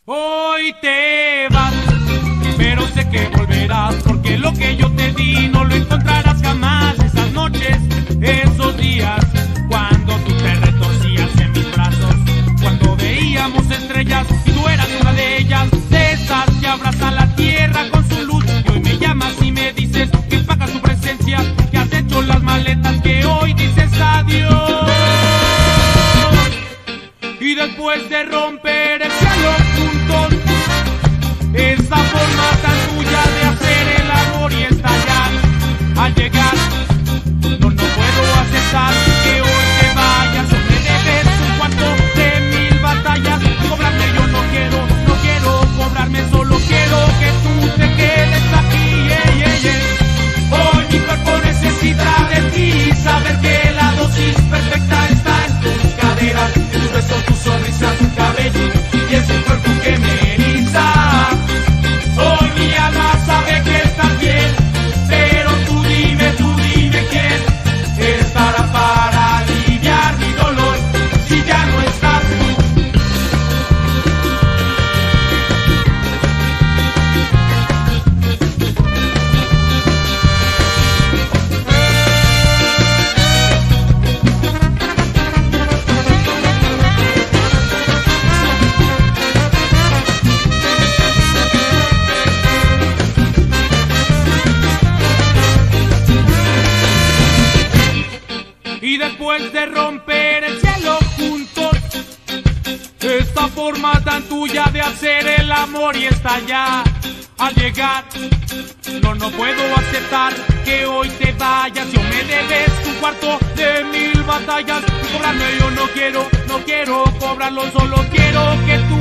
Hoy te vas, pero sé que volverás, porque lo que yo te di no lo encontrarás jamás. Esas noches, esos días, cuando tú te retorcías en mis brazos, cuando veíamos estrellas y tú eras una de ellas, de esas que abrazan la tierra con su luz. Y hoy me llamas y me dices que pagas tu presencia, que has hecho las maletas, que hoy dices adiós. Y después de romper el cielo juntos, esa forma tan tuya de hacer el amor y estallar, al llegar, no puedo aceptar que hoy te vayas. O me debes un cuarto de 1000 batallas. Cobrarme yo no quiero cobrarme, solo quiero que tú te quedes aquí. Hoy mi cuerpo necesita de ti, saber que la dosis perfecta está en tus caderas, en tus besos, tu sonrisa, tu cabello y ese cuerpo que me eriza. Hoy mi alma sabe que estás bien, pero tú dime quién estará para aliviar mi dolor si ya no estás tú. Y después de romper el cielo juntos, esta forma tan tuya de hacer el amor y estallar, al llegar, no puedo aceptar que hoy te vayas. Yo me debes un cuarto de 1000 batallas. Cobrarme yo no quiero cobrarlo, solo quiero que tú